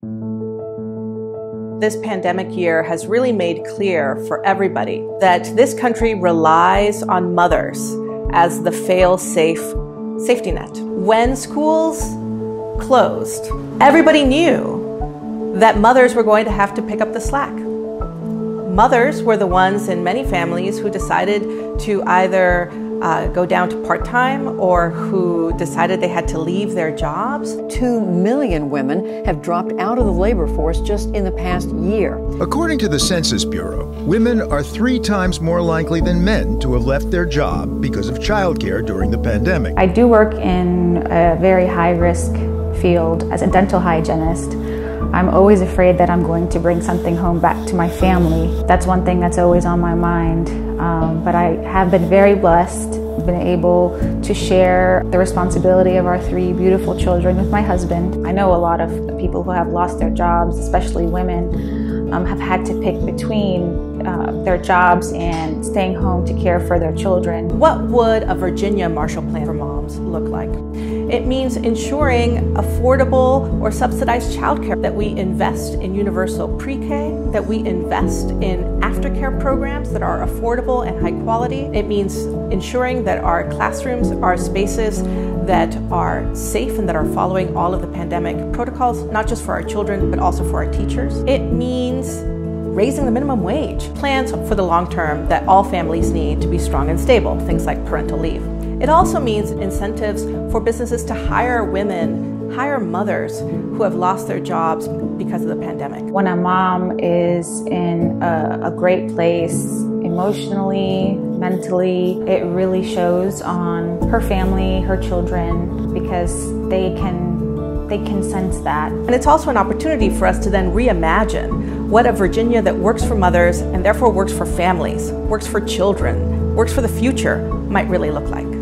This pandemic year has really made clear for everybody that this country relies on mothers as the fail-safe safety net. When schools closed, everybody knew that mothers were going to have to pick up the slack. Mothers were the ones in many families who decided to either go down to part-time or who decided they had to leave their jobs. 2 million women have dropped out of the labor force just in the past year. According to the Census Bureau, women are 3 times more likely than men to have left their job because of childcare during the pandemic. I do work in a very high-risk field as a dental hygienist. I'm always afraid that I'm going to bring something home back to my family. That's one thing that's always on my mind. But I have been very blessed, been able to share the responsibility of our 3 beautiful children with my husband. I know a lot of people who have lost their jobs, especially women, have had to pick between their jobs and staying home to care for their children. What would a Virginia Marshall Plan for moms look like? It means ensuring affordable or subsidized childcare, that we invest in universal pre-K, that we invest in aftercare programs that are affordable and high quality. It means ensuring that our classrooms are spaces that are safe and that are following all of the pandemic protocols, not just for our children, but also for our teachers. It means raising the minimum wage. Plans for the long term that all families need to be strong and stable, things like parental leave. It also means incentives for businesses to hire women, hire mothers who have lost their jobs because of the pandemic. When a mom is in a great place emotionally, mentally, it really shows on her family, her children, because they can sense that. And it's also an opportunity for us to then reimagine what a Virginia that works for mothers and therefore works for families, works for children, works for the future might really look like.